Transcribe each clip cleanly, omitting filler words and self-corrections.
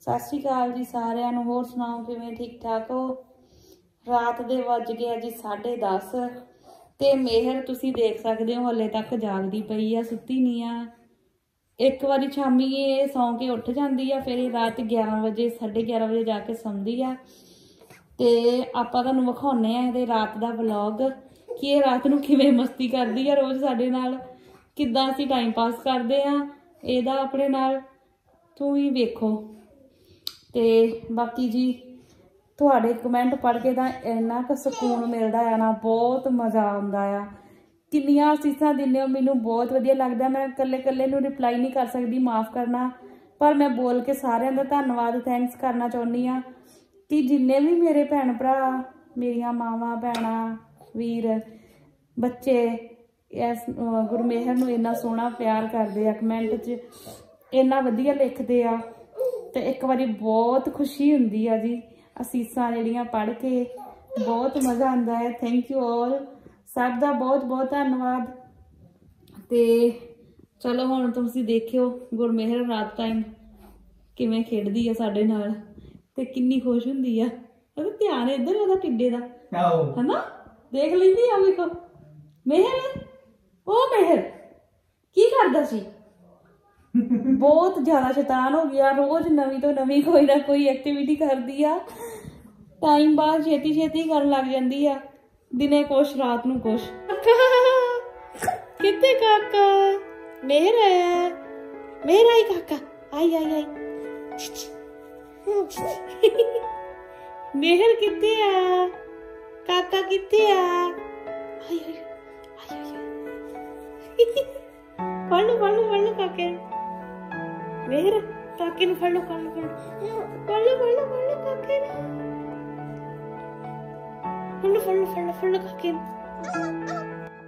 सत श्री अकाल जी सारिਆਂ ਨੂੰ। होर सुनाओ किवें ठीक ठाक हो? रात दे वज गए जी 10:30 ते मेहर तुसी देख सकते हो हले तक जागदी पई आ, सुत्ती नहीं आ। एक बारी शामी ये सौ के उठ जाती है, फिर रात 11 बजे 11:30 बजे जाके सौंदी आ। ते आपां तुहानूं विखाउने आ इहदे रात दा व्लॉग कि ये रात नूं किवें मस्ती करदी है रोज़ साडे नाल, किद्दां असीं टाइम पास करदे आ इहदा अपने नाल। तूं ही वेखो। ते बाकी जी तुहाडे कमेंट पढ़ के तां इन्ना क सकून मिलदा है ना, बहुत मज़ा आउंदा आ। किन्नियां असीसां दिंदे हो, मैनूं बहुत वधिया लगदा। मैं कल्ले कल्ले नूं रिप्लाई नहीं कर सकदी, माफ़ करना, पर मैं बोल के सारिआं दा धन्नवाद थैंक्स करना चाहुंदी आ कि जिन्ने भी मेरे भैन भरा, मेरियां मावां भैणां वीर बच्चे इस गुरमेहर नूं इन्ना सोहना प्यार करदे आ, कमेंट च इन्ना वधिया लिखदे आ। ते एक बारी बहुत खुशी हुंदी आ जी, असीसां जिहड़ियां पढ़ के बहुत मज़ा आंदा है। थैंक यू ऑल, सब दा बहुत बहुत धन्नवाद। ते चलो हुण तुसीं देखियो गुरमेहर रात टाइम किवें खेडदी है साडे नाल ते किन्नी खुश हुंदी आ। अरे ध्यान इधर ओहदा टिड्डे दा है ना, देख लैंदी आ। वेखो मेहर, ओ मेहर की करदा सी? बहुत ज्यादा शैतान हो गया, रोज नवी तो नवी कोई ना कोई एक्टिविटी करदी आ। टाइम बाद छेती छेती करन लग जांदी आ, दिने कुछ रात नूं कुछ। कित्ते काका? मेहर आया, मेहर आई काका, आई आई आई। मेहर कित्ते आ? काका कित्ते आ? आई आई आई आई। फड़ लो काके। मेहर काके नूं फड़ लो, काके नूं फड़ लो काके नूं।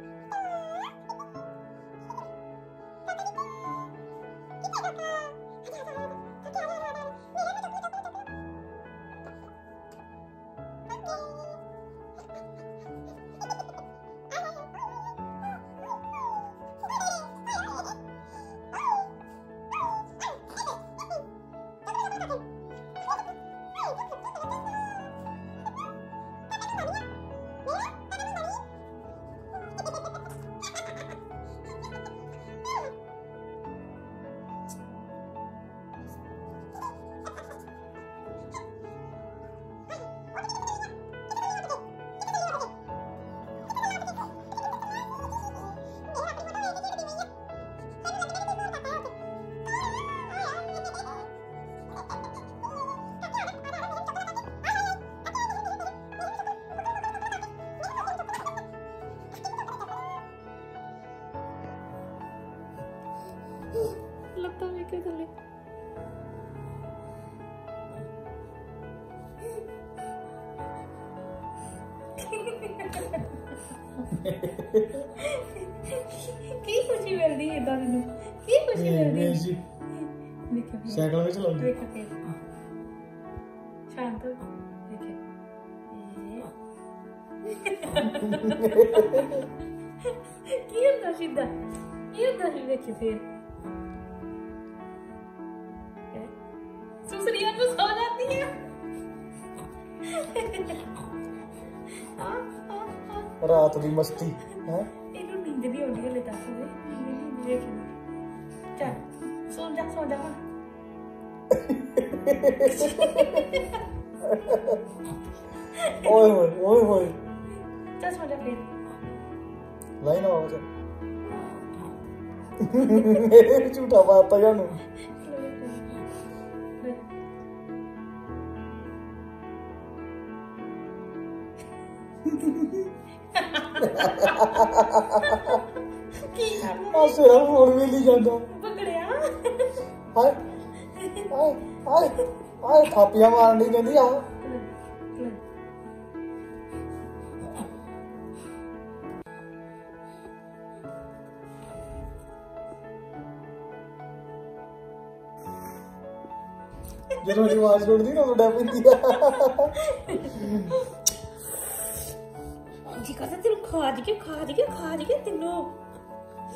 लगता है क्या चले की खुशी मिलदी है इदां मैनूं, की खुशी मिलदी है। साइकिल में चलाउंदी शांत हो देखे की हुंदा सीधा, की हुंदा सी देखे फिर सुसरिया को सो जाती है। रात दी मस्ती है, इन्हों नींद नहीं आउंदी हले तक। नींद देख चल सो जा ओए होए चल सो जा फिर। लाइन आवाज झूठा बात जानू। सिर फोन भी नहीं जाता। हाय हाय हाय हाय थापियां मारनी कहती आ। जो मेरी आवाज सुनती ना उड़ा पैंदी जी कहता तेनू खा दी तेनों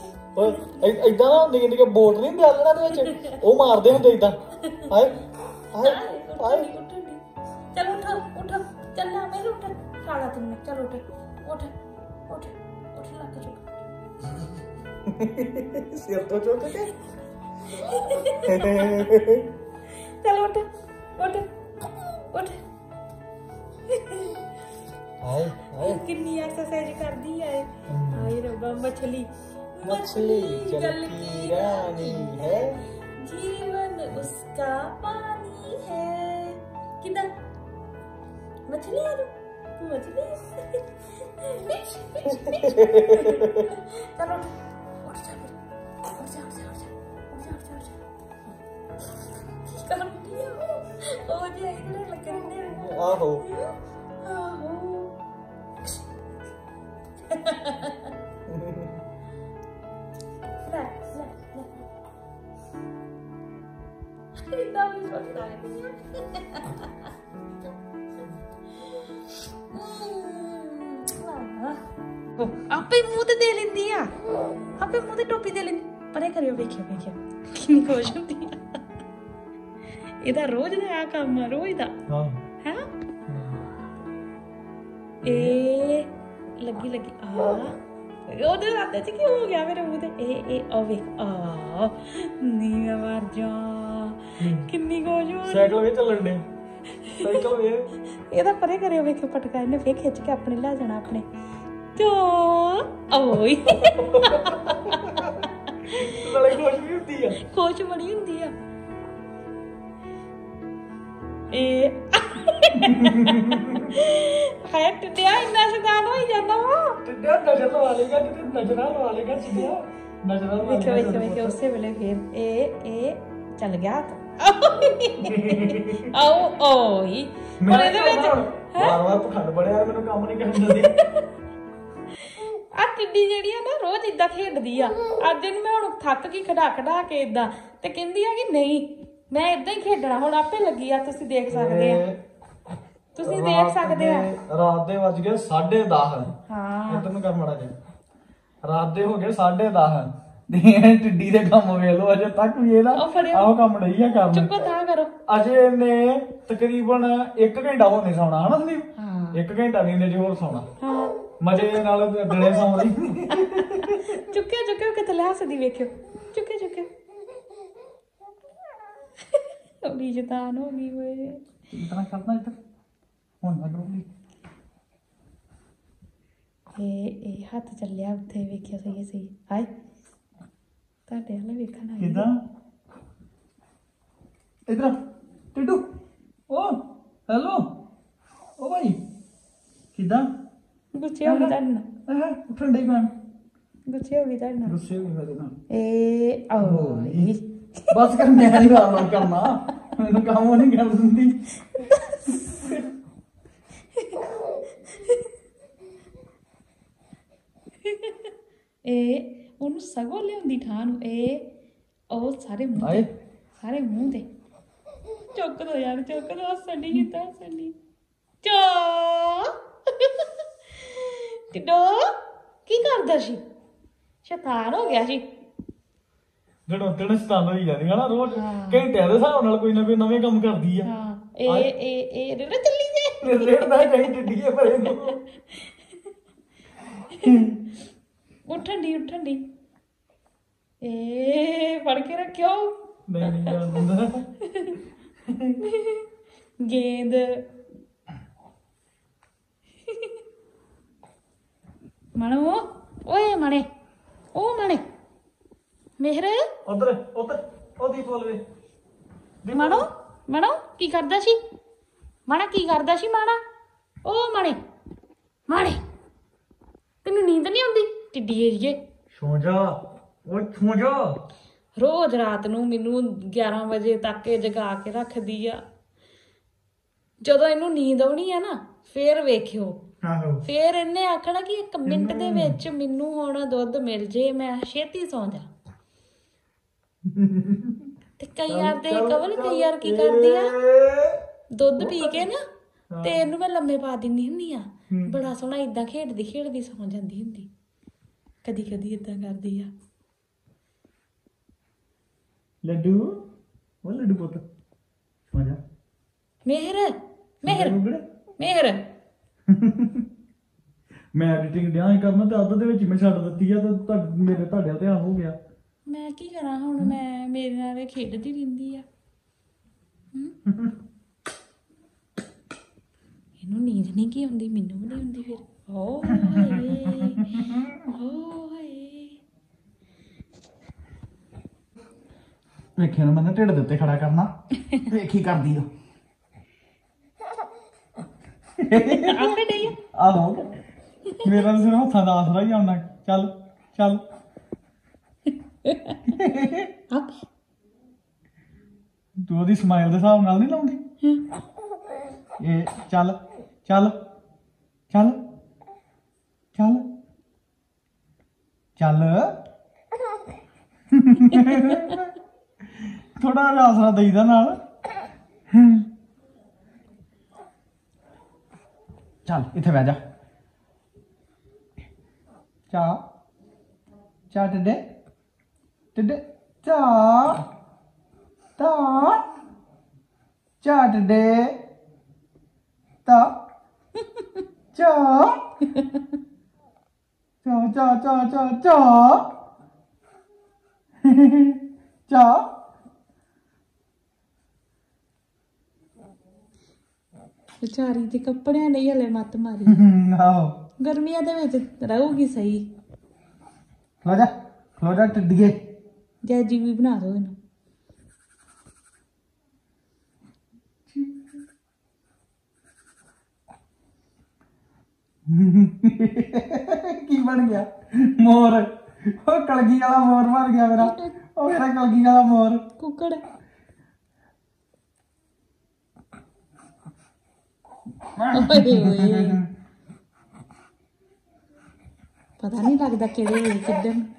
इदा ना निके निके बोट नहीं आलना वो मारते होंगे इदा। हाय हाय चल उठ उठ चल ना मेरे उठ खाला तुमने चल उठ उठ उठ उठ लग चुप सिर तो चोट के चल उठ उठ उठ हाय हाय कितनी एक्सरसाइज कर दी है हाय रब्बा मछली मछली जल की रानी है जीवन उसका पानी है किधर मछली है तू मछली चलो उठ जा उठ जा उठ जा उठ जा उठ जा उठ जा कर दिया ओ जे इधर लग रहे आहो आहो ले ले ले इतना भी सोचता है ਆਪੇ ਮੂੰਹ ਤੇ ਦੇ ਲੈਂਦੀ ਆ ਆਪੇ ਮੂੰਹ ਤੇ ਟੋਪੀ ਦੇ ਲੈਂਦੀ ਪਰੇ ਕਰਿਓ ਵੇਖਿਓ ਵੇਖਿਓ ਕਿੰਨੀ ਖੁਸ਼ ਹੁੰਦੀ ਆ ਇਹਦਾ ਰੋਜ਼ ਦਾ ਆ ਕੰਮ ਆ ਰੋਜ਼ ਦਾ ਹਾਂ ਹੈ ਇਹ ਲੱਗੀ ਲੱਗੀ ਆ ਉਹਦੇ ਹੱਥ 'ਚ ਕੀ ਹੋ ਗਿਆ ਮੇਰੇ ਮੂੰਹ ਤੇ ਇਹ ਆ ਵੇਖ ਆ ਨੀ ਮੈਂ ਮਰ ਜਾ ਕਿੰਨੀ ਖੁਸ਼ ਹੋ ਸਾਈਕਲ ਵੀ ਚੱਲਣ ਦੇ ਸਾਈਕਲ ਵੀ ਇਹਦਾ ਪਰੇ ਕਰਿਓ ਵੇਖਿਓ ਪਟਕਾ ਇਹਨੇ ਫੇਰ ਖਿੱਚ ਕੇ ਆਪਣੇ ਲੈ ਜਾਣਾ ਆਪਣੇ ਚੋ ਓਏ ਨਾਲੇ ਖੁਸ਼ ਵੀ ਹੁੰਦੀ ਆ ਖੁਸ਼ ਬੜੀ ਹੁੰਦੀ ਆ ਇਹ ਹੈ ਟਿੱਡਿਆ ਇੰਨਾ ਸ਼ੈਤਾਨ ਹੋਈ ਜਾਂਦਾ ਵਾ ਟਿੱਡਿਆ ਨਜ਼ਰ ਲਵਾ ਲੇਗਾ ਤੇ ਨਜ਼ਰਾਂ ਲਵਾ ਲੇਗਾ ਚਿੱਡਿਆ ਨਜ਼ਰਾਂ ਲਵਾ ਵੇਖਿਓ ਵੇਖਿਓ ਵੇਖਿਓ ਉਸੇ ਵੇਲੇ ਫੇਰ ਇਹ ਚੱਲ ਗਿਆ ਆਓ ਓਏ ਪਰ ਇਹਦੇ ਵਿੱਚ ਵਾਰ-ਵਾਰ ਪਖੰਡ ਬੜਿਆ ਮੈਨੂੰ ਕੰਮ ਨਹੀਂ ਕਰਨ ਦਿੰਦੀ ਆ ਟਿੱਡੀ ਜਿਹੜੀ ਆ ਨਾ ਰੋਜ਼ ਇਦਾਂ ਖੇਡਦੀ ਆ ਅੱਜ ਇਹਨੂੰ ਮੈਂ ਹੁਣ ਥੱਕ ਗਈ ਖੜਾ ਕੇ ਇਦਾਂ ਤੇ ਕਹਿੰਦੀ ਆ ਕਿ ਨਹੀਂ ਮੈਂ ਇਦਾਂ ਹੀ ਖੇਡਣਾ ਹੁਣ ਆਪੇ ਲੱਗੀ ਆ ਤੁਸੀਂ ਦੇਖ ਸਕਦੇ ਆ ਤੁਸੀਂ ਦੇਖ ਸਕਦੇ ਆ ਰਾਤ ਦੇ ਵੱਜ ਗਏ 10:30 ਹਾਂ ਇਧਰ ਨੂੰ ਕਰ ਮੜਾ ਜਾ ਰਾਤ ਦੇ ਹੋ ਗਏ 10:30 ਦੀ ਟਿੱਡੀ ਦੇ ਕੰਮ ਵੇਖ ਲੋ ਅਜੇ ਤੱਕ ਵੀ ਇਹਦਾ ਆਹ ਕੰਮ ਨਹੀਂ ਆ ਕਰਨ ਚੁੱਪ ਤਾਂ ਕਰੋ ਅਜੇ ਇਹਨੇ ਤਕਰੀਬਨ 1 ਘੰਟਾ ਹੋਣੇ ਸੌਣਾ ਹਨਾ ਸੰਦੀਪ ਹਾਂ 1 ਘੰਟਾ ਨਹੀਂ ਨੇ ਜੇ ਹੋਰ ਸੌਣਾ ਹਾਂ ਮਜੇ ਨਾਲ ਦਿਨੇ ਸੌਂ ਰਹੀ ਚੁੱਕਿਓ ਕਿਤੇ ਲੈ ਹੱਸਦੀ ਵੇਖਿਓ ਚੁੱਕਿਓ ਅਬੀ ਜਤਾਨ ਹੋ ਗਈ ਓਏ ਇਤਨਾ ਕਰਨਾ ਇੱਧਰ ਹੁਣ ਨਾ ਕਰੂੰਗੀ ਇਹ ਹੱਥ ਚੱਲਿਆ ਉੱਥੇ ਵੇਖਿਆ ਸਹੀ ਹਾਏ ਤੁਹਾਡੇ ਵਾਲਾ ਵੇਖਣਾ ਕਿਦਾਂ ਇਧਰ ਟਿੱਡੂ ਓ ਹੈਲੋ ਓ ਭਾਈ ਕਿਦਾਂ ਗੁੱਸੇ ਹੋ ਗਈ ਤੁਹਾਡੇ ਨਾਲ ਉੱਠਣ ਡਈ ਮੈਂ ਗੁੱਸੇ ਹੋ ਗਈ ਤੁਹਾਡੇ ਨਾਲ ਗੁੱਸੇ ਹੋ ਗਈ ਮੇਰੇ ਨਾਲ ਇਹ ਓਏ ਬਸ ਕਰ ਮੈਂ ਨਹੀਂ ਆਰਾਮ ਕਰਨਾ ਮੈਨੂੰ ਕੰਮ ਨਹੀਂ ਕਰ ਦਿੰਦੀ ਇਹ ਉਹਨੂੰ ਸਗੋਂ ਲਿਆਉਂਦੀ ਠਾਂ ਨੂੰ ਇਹ ਉਹ ਸਾਰੇ ਮੂੰਹ ਤੇ ਚੁੱਕ ਦੋ ਯਾਰ ਚੁੱਕ ਦੋ ਹੱਸਣੀ ਕੀਤਾ ਹੱਸਣੀ ਚੋ ਟਿੱਡੋ ਕੀ ਕਰਦਾ ਸੀ ਸ਼ੈਤਾਨ ਹੋ ਗਿਆ ਸੀ ਜਦੋਂ ਦਿਨ ਸਤਾਨ ਹੋਈ ਜਾਂਦੀਆਂ ਨਾ ਰੋਜ਼ ਘੰਟਿਆਂ ਦੇ ਹਿਸਾਬ ਨਾਲ ਕੋਈ ਨਾ ਕੋਈ ਨਵੇਂ ਕੰਮ ਕਰਦੀ ਆ ਹਾਂ ਇਹ ਰੇੜਾ ਚੱਲੀ ਜੇ ਰੇੜਦਾ ਕਹੀਂ ਟਿੱਡੀਏ ਭਰੇ ਨੂੰ ਉੱਠਣ ਦੀ ਇਹ ਫੜ ਕੇ ਰੱਖਿਓ ਨਹੀਂ ਜਾਂਦਾ ਗੇਂਦ ਮਣੋ ਓਏ ਮਣੇ ਉਹ ਮਣੇ ਮਿਹਰ ਉਧਰ ਉਹਦੀ ਬੋਲ ਵੇ ਮਣੋ ਕੀ ਕਰਦਾ ਸੀ ਮਾਣਾ ਕੀ ਕਰਦਾ ਸੀ ਮਾਣਾ ਉਹ ਮਾਣੇ ਤੈਨੂੰ ਨੀਂਦ ਨਹੀਂ ਆਉਂਦੀ ਟਿੱਡੀ ਏਰੀਏ ਸੌਂ ਜਾ ਰੋਜ਼ ਰਾਤ ਨੂੰ ਮੈਨੂੰ 11 ਵਜੇ ਤੱਕ ਇਹ ਜਗਾ ਕੇ ਰੱਖਦੀ ਆ ਜਦੋਂ ਇਹਨੂੰ ਨੀਂਦ ਆਉਣੀ ਆ ਨਾ ਫੇਰ ਵੇਖਿਓ ਆਹੋ ਫੇਰ ਇਹਨੇ ਆਖਣਾ ਕਿ 1 ਮਿੰਟ ਦੇ ਵਿੱਚ ਮੈਨੂੰ ਹੁਣ ਦੁੱਧ ਮਿਲ ਜੇ ਮੈਂ ਛੇਤੀ ਸੌਂ ਜਾ ਤੇ ਕਈ ਵਾਰ ਤੇ ਕਵਲ ਕਈ ਵਾਰ ਕੀ ਕਰਦੀ ਆ ਦੁੱਧ ਪੀ ਕੇ ਨਾ ਤੇ ਇਹਨੂੰ ਮੈਂ ਲੰਮੇ ਪਾ ਦਿੰਦੀ ਹੁੰਦੀ ਆ ਬੜਾ ਸੋਹਣਾ ਇਦਾਂ ਖੇਡਦੀ ਸੌਂ ਜਾਂਦੀ ਹੁੰਦੀ ਕਦੀ ਇਦਾਂ ਕਰਦੀ ਆ ਲੱਡੂ ਉਹ ਲੱਡੂ ਪੁੱਤ ਆਜਾ ਮੇਹਰ ਮੇਹਰ ਮੇਹਰ ਮੈਂ ਐਡੀਟਿੰਗ ਡਿਆਂ ਕਰਨਾ ਤੇ ਅੱਧ ਦੇ ਵਿੱਚ ਮੈਂ ਛੱਡ ਦਿੱਤੀ ਆ ਤੇ ਮੇਰੇ ਤੁਹਾਡੇ ਵੱਲ ਧਿਆਨ ਹੋ ਗਿਆ। ਮੈਂ ਕੀ ਕਰਾਂ ਹੁਣ, ਮੈਂ ਮੇਰੇ ਨਾਲ ਇਹ ਖੇਡਦੀ ਰਹਿੰਦੀ ਆ। ਇਹਨੂੰ ਨੀਂਦ ਨਹੀਂ ਕੀ ਆਉਂਦੀ, ਮੈਨੂੰ ਵੀ ਨਹੀਂ ਆਉਂਦੀ ਫਿਰ। ਓ ਹਾਏ ਓ ਹਾਏ। ਵੇਖਿਆ ਨਾ ਮੈਂ ਢਿੱਡ ਦੇ ਉੱਤੇ ਖੜਾ ਕਰਨਾ, ਵੇਖੀ ਕਰਦੀ ਆ ਆਪੇ ਡਈ ਆ। ਆਹੋ ਮੇਰਾ ਤਾਂ ਸਿਰ ਹੱਥਾਂ ਦਾ ਆਸਰਾ ਹੀ ਆਉਣਾ। ਚੱਲ ਚੱਲ ਆਪੇ ਤੂੰ ਉਹਦੀ ਸਮਾਈਲ ਦੇ ਹਿਸਾਬ ਨਾਲ ਨਹੀਂ ਲਾਉਂਦੀ। ਇਹ ਚੱਲ ਚੱਲ ਚੱਲ ਚੱਲ ਚੱਲ ਥੋੜਾ ਜਿਹਾ ਆਸਰਾ ਦੇਈਦਾ ਨਾਲ। ਚੱਲ ਇੱਥੇ ਬਹਿ ਜਾ। ਚਾਹ ਚਾਹ ਟਿੱਡੇ ਟਿੱਡੇ ਚਾਹ ਚਾਹ ਚਾਹ ਟਿੱਡੇ ਚਾਹ ਚਾਹ ਚਾਹ ਚਾਹ ਚਾਹ ਚਾਹ ਚਾਹ ਚਾਹ ਵਿਚਾਰੀ ਦੇ ਕੱਪੜਿਆਂ ਨੇ ਹਲੇ ਮੱਤ ਮਾਰੀ। ਆਹੋ ਗਰਮੀਆਂ ਦੇ ਵਿੱਚ ਰਹੂਗੀ ਸਹੀ। ਖਲੋ ਜਾ ਟਿੱਡੀਏ। ਜੈਜੀ ਵੀ ਬਣਾ ਦੋ ਇਹਨੂੰ। ਕੀ ਬਣ ਗਿਆ? ਮੋਰ। ਉਹ ਕਲਗੀ ਵਾਲਾ ਮੋਰ ਬਣ ਗਿਆ ਮੇਰਾ। ਉਹ ਮੇਰਾ ਕਲਗੀ ਵਾਲਾ ਮੋਰ। ਕੁੱਕੜ। ਓਏ ਓਏ ਪਤਾ ਨਹੀਂ ਲੱਗਦਾ ਕਿਹੜੇ ਵੇਲੇ ਕਿੱਧਰ ਨੂੰ।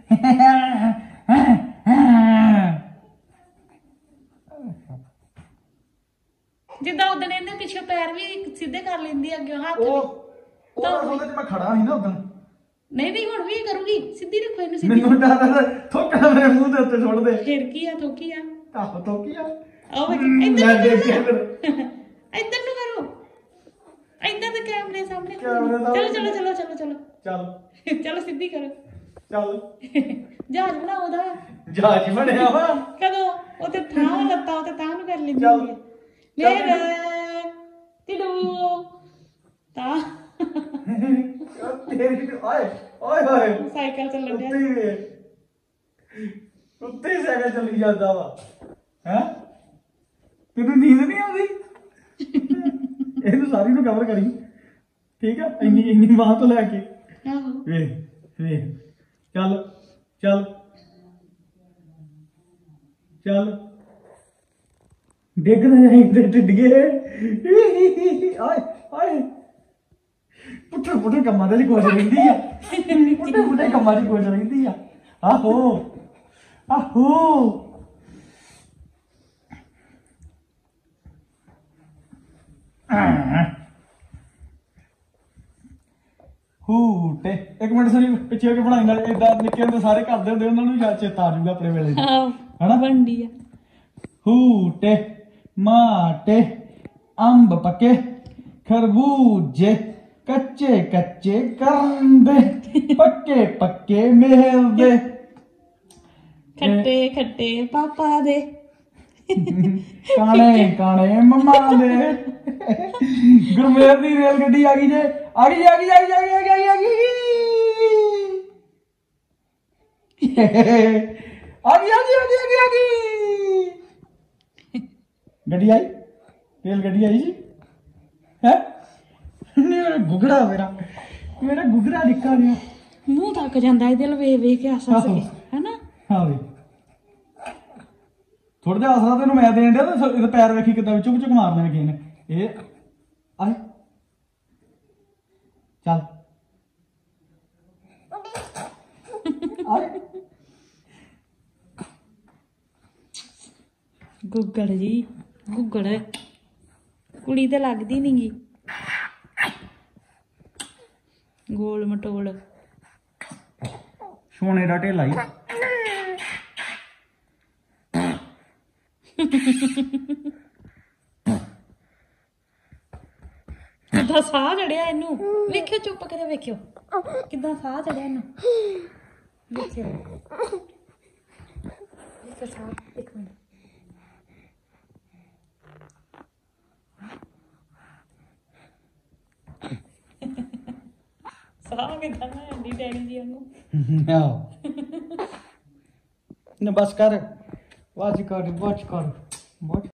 ਜਿੱਦਾਂ ਉਦੋਂ ਇਹਨੇ ਪਿੱਛੇ ਪੈਰ ਵੀ ਸਿੱਧੇ ਕਰ ਲੈਂਦੀ ਅੱਗੇ ਹੱਥ ਵੀ। ਉਹ ਉਹਦੇ ਚ ਮੈਂ ਖੜਾ ਸੀ ਨਾ ਉਦੋਂ। ਨਹੀਂ ਨਹੀਂ ਹੁਣ ਵੀ ਕਰੂਗੀ। ਸਿੱਧੀ ਰੱਖੋ ਇਹਨੂੰ। ਸਿੱਧੀ ਮੈਨੂੰ ਡਰ ਥੋਕਾ ਮੇਰੇ ਮੂੰਹ ਦੇ ਉੱਤੇ ਸੁੱਟ ਦੇ। ਫਿਰ ਕੀ ਆ ਥੋਕੀ ਆ। ਆਹੋ ਥੋਕੀ ਆ। ਆਹ ਇੱਧਰ ਨੂੰ ਕਰੋ। ਇੱਧਰ ਦੇ ਕੈਮਰੇ ਸਾਹਮਣੇ। ਚਲੋ ਚਲੋ ਚਲੋ ਚਲੋ ਚਲੋ ਚੱਲ ਚਲੋ ਸਿੱਧੀ ਕਰੋ। ਚੱਲ ਜਹਾਜ਼ ਬਣਾਓ ਉਹਦਾ। ਜਹਾਜ਼ ਬਣਿਆ ਵਾ ਕਦੋਂ ਉੱਥੇ ਥਾਂ ਲੱਤਾ ਉੱਥੇ ਤਾਂ ਨੂੰ ਕਰ ਲੈਂਦੀ ਹੁੰਦੀ ਹੈ। ਮੇਰੇ ਟਿਡੂ ਤਾਂ ਤੇਰੀ ਓਏ ਓਏ ਓਏ ਸਾਈਕਲ ਚੱਲਣ ਡਿਆ। ਉੱਤੇ ਸਾਈਕਲ ਚੱਲੀ ਜਾਂਦਾ ਵਾ। ਹੈ ਤੈਨੂੰ ਨੀਂਦ ਨਹੀਂ ਆਉਂਦੀ? ਇਹਨੂੰ ਸਾਰੀ ਨੂੰ ਕਵਰ ਕਰੀ ਠੀਕ ਆ। ਇੰਨੀ ਬਾਹ ਤੋਂ ਲੈ ਕੇ ਆਹੋ ਵੇਖ ਵੇਖ। ਚੱਲ ਚੱਲ ਚੱਲ ਡਿੱਗ ਨਾ ਜਾਈਂ ਤੇ ਟਿੱਡੀਏ। ਆਏ ਆਏ ਪੁੱਠੇ ਕੰਮਾਂ ਦੇ ਲਈ ਕੋਸ਼ ਰਹਿੰਦੀ ਆ। ਪੁੱਠੇ ਕੰਮਾਂ ਦੀ ਕੋਸ਼ ਰਹਿੰਦੀ ਆ। ਆਹੋ ਆਹੋ ਹੂਟੇ। ਇੱਕ ਮਿੰਟ ਸਰੀ ਪਿੱਛੇ ਹੋ ਕੇ ਬਣਾਈ ਨਾਲ। ਏਦਾਂ ਨਿੱਕੇ ਹੁੰਦੇ ਸਾਰੇ ਕਰਦੇ ਹੁੰਦੇ, ਉਹਨਾਂ ਨੂੰ ਯਾਦ ਚੇਤਾ ਆ ਜਾਊਗਾ ਆਪਣੇ ਵੇਲੇ ਦਾ ਹਨਾ। ਬਣਦੀ ਆ। ਹੂਟੇ ਮਾਟੇ ਅੰਬ ਪੱਕੇ ਖਰਬੂਜੇ ਕੱਚੇ ਕੱਚੇ ਕਰੰਦੇ ਪੱਕੇ ਪੱਕੇ ਮੇਲ ਦੇ ਖੱਟੇ ਖੱਟੇ ਪਾਪਾ ਦੇ ਕਾਣੇ ਕਾਣੇ ਮੰਮਾ ਦੇ। ਗੁਰਮੇਰ ਦੀ ਰੇਲ ਗੱਡੀ ਆ ਗਈ ਜੇ। ਆ ਗਈ ਆ ਗਈ ਆ ਗਈ ਆ ਗਈ ਆ ਗਈ ਆ ਗਈ ਆ ਗਈ ਆ ਗਈ ਗੱਡੀ ਆਈ। ਰੇਲ ਗੱਡੀ ਆਈ ਜੀ। ਹੈ ਮੇਰਾ ਗੁਗੜਾ ਮੇਰਾ ਗੁਗੜਾ ਨਿੱਕਾ ਜਿਹਾ ਮੂੰਹ ਤੱਕ ਜਾਂਦਾ ਇਹਦੇ ਵੱਲ ਵੇਖ ਵੇਖ ਕੇ ਆਸਾ ਸੇ ਹੈਨਾ। ਹਾਂ ਵੀ ਥੋੜਾ ਜਿਹਾ ਆਸਰਾ ਤੈਨੂੰ ਮੈਂ ਦੇਣ ਡਿਆ ਤੇ ਇਹਦੇ ਪੈਰ ਵੇਖੀ ਕਿੱਦਾਂ ਚੁੱਕ ਚੁੱਕ ਮਾਰਦੇ ਨੇ ਕਿਸੇ ਨੇ। ਇਹ ਆਏ ਚੱਲ ਆਏ ਗੁੱਗੜ ਜੀ ਗੁੱਗੜ ਕੁੜੀ ਤੇ ਲੱਗਦੀ ਨੀ ਗੀ। ਗੋਲ ਮਟੋਲ ਸੋਨੇ ਦਾ ਢੇਲਾ ਹੀ। ਕਿੱਦਾਂ ਸਾਹ ਚੜਿਆ ਇਹਨੂੰ ਵੇਖਿਓ ਚੁੱਪ ਕਰੇ ਵੇਖਿਓ ਕਿੱਦਾਂ ਸਾਹ ਚੜਿਆ ਇਹਨੂੰ ਵੇਖਿਓ ਵੇਖਿਓ ਸਾਹ ਇੱਕ ਮਿੰਟ ਸਾਹ ਕਿੱਦਾਂ ਨਾ ਆਂਦੀ ਡੈਡੀ ਜੀ ਵਾਂਗੂ ਆਹ ਨਾ ਬਸ ਕਰ ਵਾਚ ਕਰ